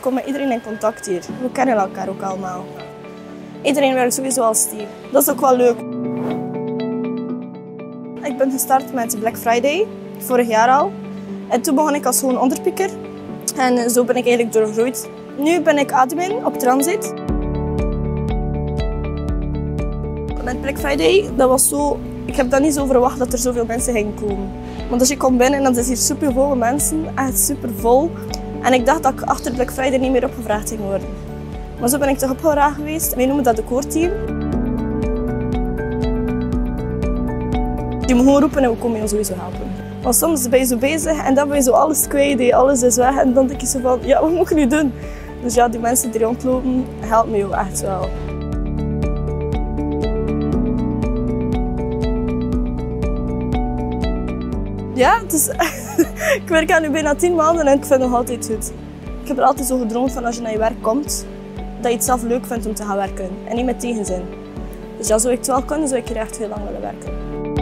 kom met iedereen in contact hier. We kennen elkaar ook allemaal. Iedereen werkt sowieso als team. Dat is ook wel leuk. Ik ben gestart met Black Friday, vorig jaar al. En toen begon ik als gewoon onderpikker. En zo ben ik eigenlijk doorgegroeid. Nu ben ik admin op Transit. Met Black Friday, dat was zo... Ik heb daar niet zo verwacht dat er zoveel mensen gingen komen. Want als je komt binnen, dan is hier supervol mensen, echt supervol. En ik dacht dat ik achter Black Friday niet meer opgevraagd ging worden. Maar zo ben ik toch opgevraagd geweest. Wij noemen dat de core team. Je moet gewoon roepen en we komen je sowieso helpen. Want soms ben je zo bezig en dan ben je zo alles kwijt, alles is weg. En dan denk je zo van, ja, wat moet ik nu doen? Dus ja, die mensen die rondlopen, helpen me ook echt wel. Ja, dus, ik werk aan nu bijna 10 maanden en ik vind het nog altijd goed. Ik heb er altijd zo gedroomd van als je naar je werk komt, dat je het zelf leuk vindt om te gaan werken en niet met tegenzin. Dus ja, zou ik het wel kunnen, zou ik hier echt heel lang willen werken.